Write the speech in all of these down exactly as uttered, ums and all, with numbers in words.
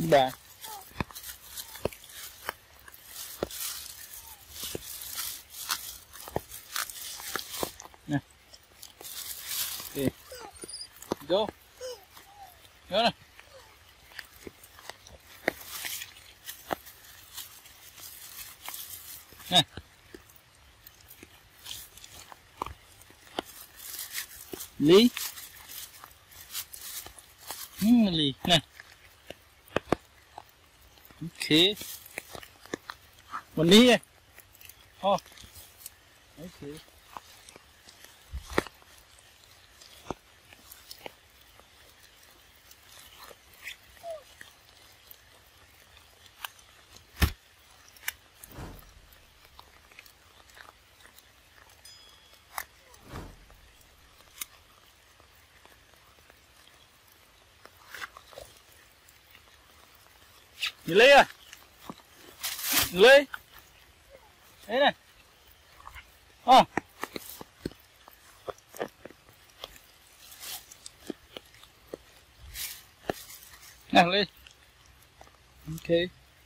Bà. Nè. Đi. Vô. Vô nè. Nè. Lý. Ừ, Lý. Nè. Ok. Một lý này. Oh. Ok. Nhìn Ly ơi. Nhìn Ly. Đấy này. Ờ. Nè Ly. Ok.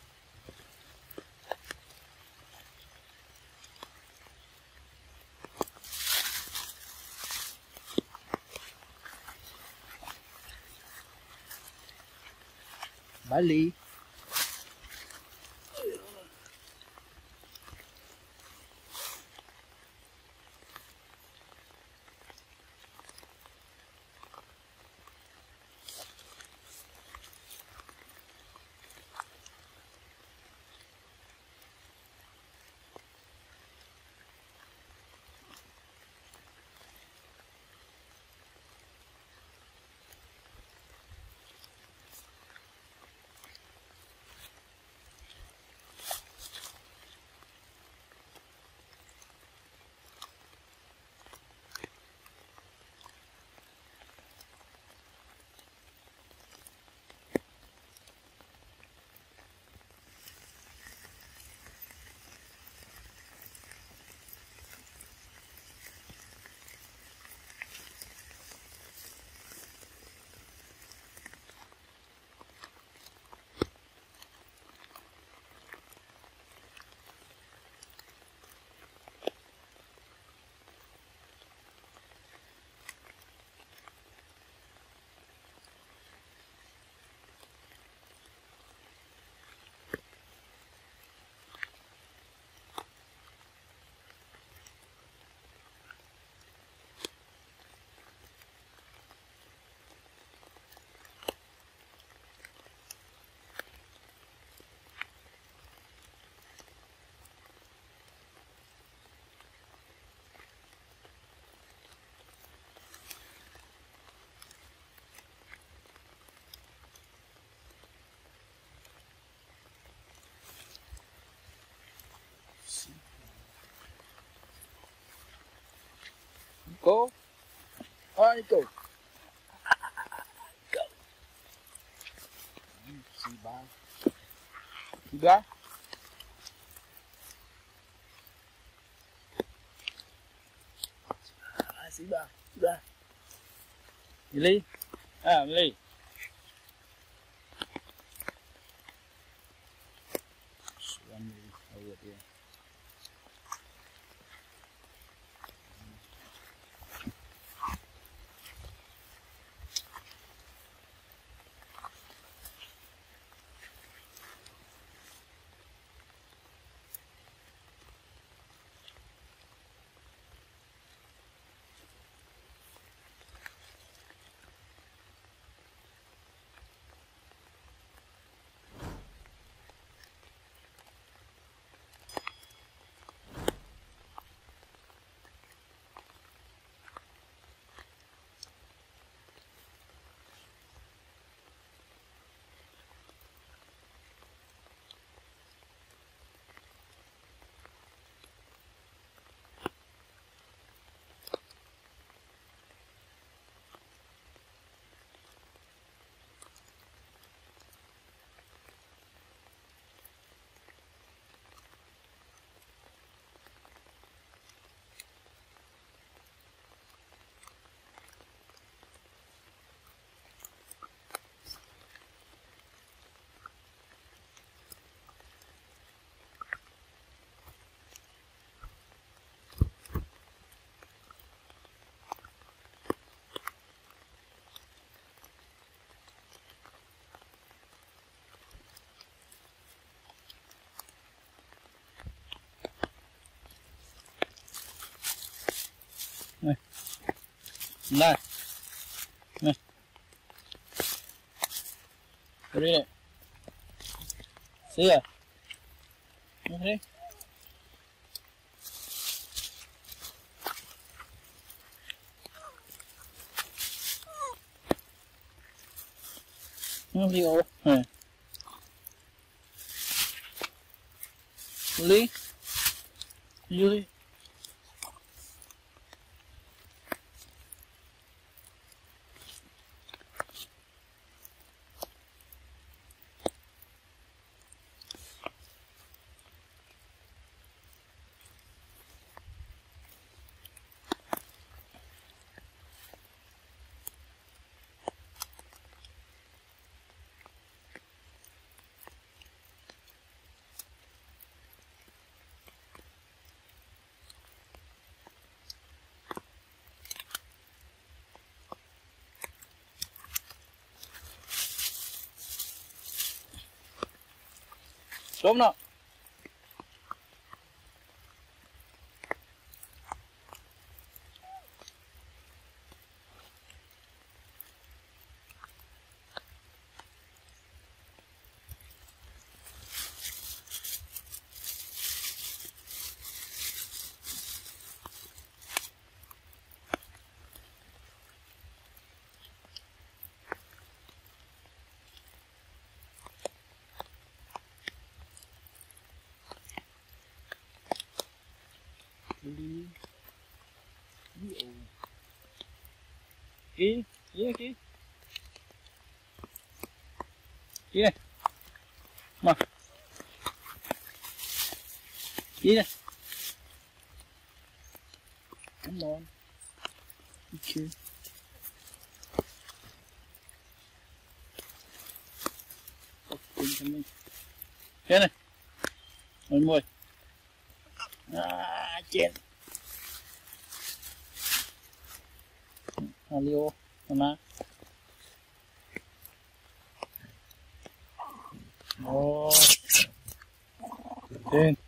Bye Ly. Go. Ai go. Go. Si ba. Si ba. Ah, si ba. Si ba. Ly. Ah, Ly. One over there. này này cái này xí à như thế nó đi ô này lý dưới xuống nào đi đi ô kí kí kí kí này mà kí này come on okay cái này mười mười à chết Alio mana oh trên